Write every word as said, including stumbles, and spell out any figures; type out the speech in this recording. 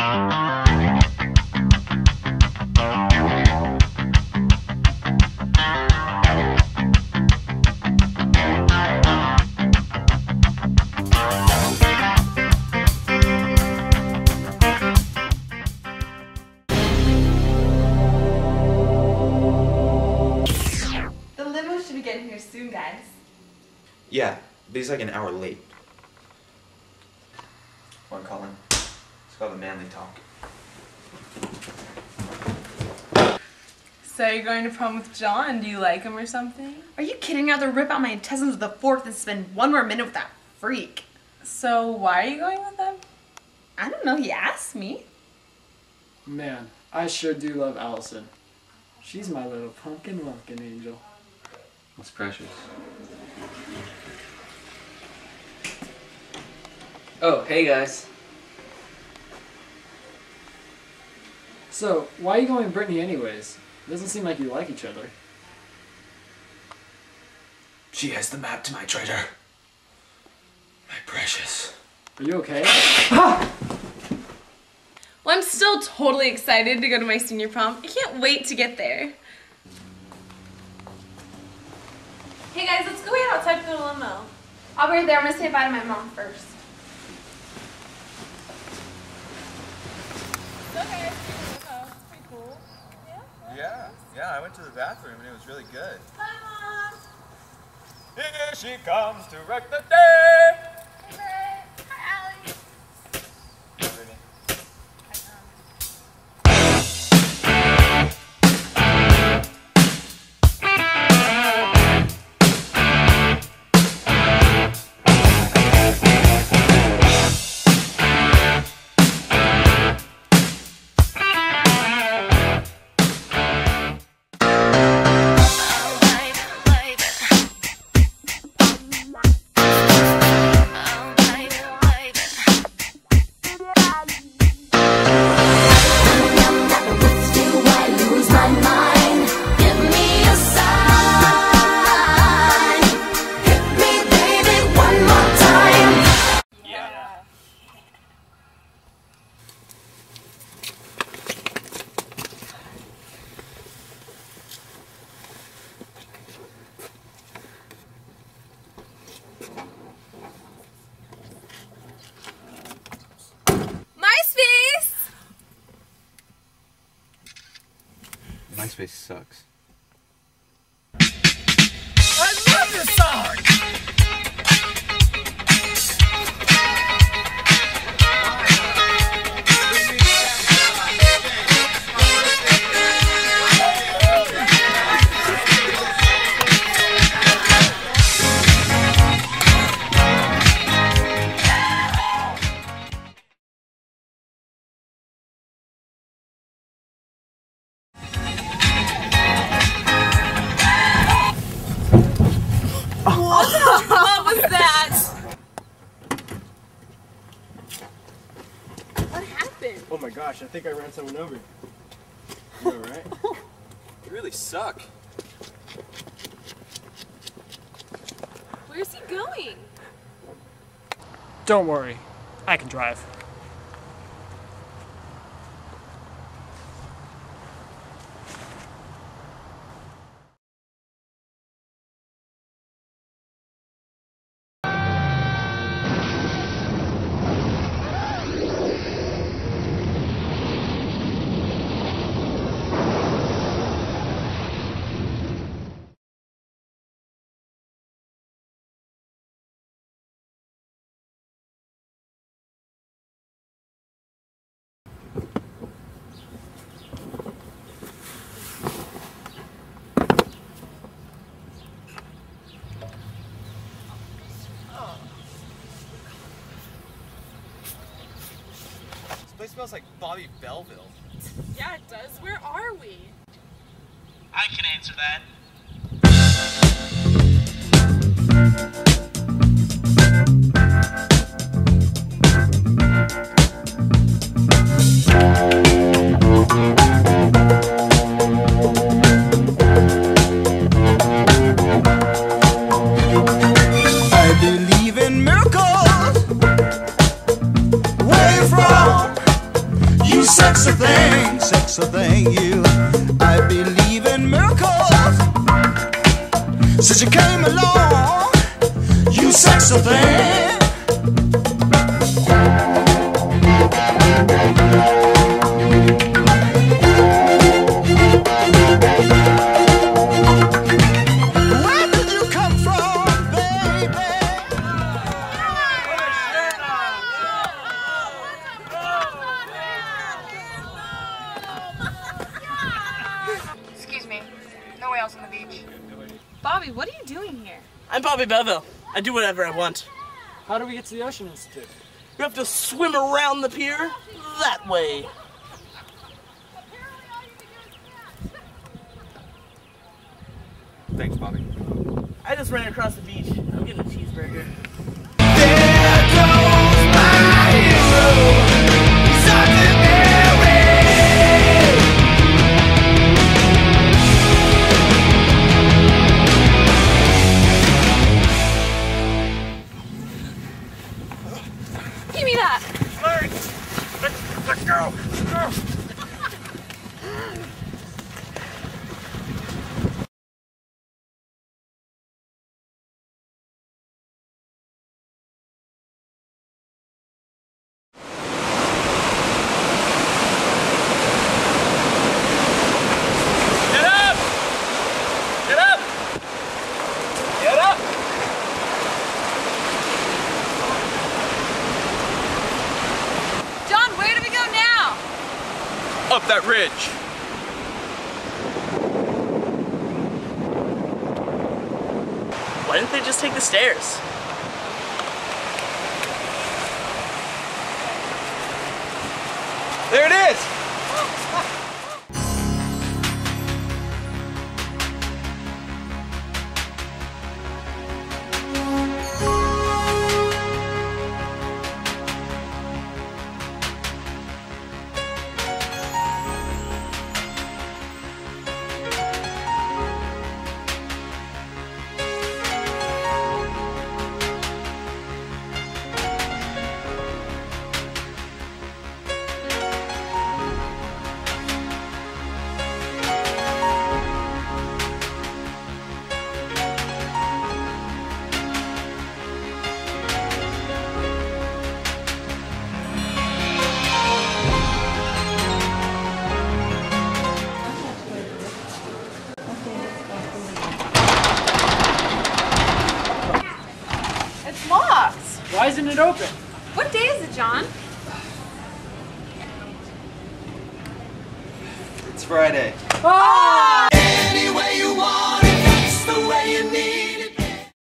Getting here soon, guys. Yeah, but he's like an hour late. Wanna call him? It's called a manly talk. So you're going to prom with John? Do you like him or something? Are you kidding? I'd rather rip out my intestines with a fork than spend one more minute with that freak. So why are you going with him? I don't know, he asked me. Man, I sure do love Allison. She's my little pumpkin lumpkin angel. That's precious. Oh, hey guys. So, why are you going with Brittany anyways? It doesn't seem like you like each other. She has the map to my treasure. My precious. Are you okay? Well, I'm still totally excited to go to my senior prom. I can't wait to get there. Hey guys, let's go wait outside for the limo. I'll be right there. I'm gonna say bye to my mom first. Okay, it's pretty cool. Yeah? Yeah, yeah, I went to the bathroom and it was really good. Bye, Mom! Here she comes to wreck the day! Hey, Brett. Hi, Allie. Brittany. MySpace sucks. I love this song! What was that? What happened? Oh my gosh, I think I ran someone over. You alright? You really suck. Where's he going? Don't worry, I can drive. This place smells like Bobby Belleville. Yeah, it does. Where are we? I can answer that. I believe in miracles. Where you from? You sexy thing, sexy thing, you. I believe in miracles. Since you came along, you sexy thing. Where did you come from, baby? Excuse me. No way else on the beach. Bobby, what are you doing here? I'm Bobby Beville. I do whatever I want. How do we get to the Ocean Institute? You have to swim around the pier that way. Thanks, Bobby. I just ran across the beach. I'm getting a cheeseburger. There goes my hero. He's ordinary. Give me that! Let's, let's go. Let's go. Get up! Get up! Get up! John, where do we go now? Up that ridge. Why didn't they just take the stairs? There it is! It's locked. Why isn't it open? What day is it, John? It's Friday. Ah!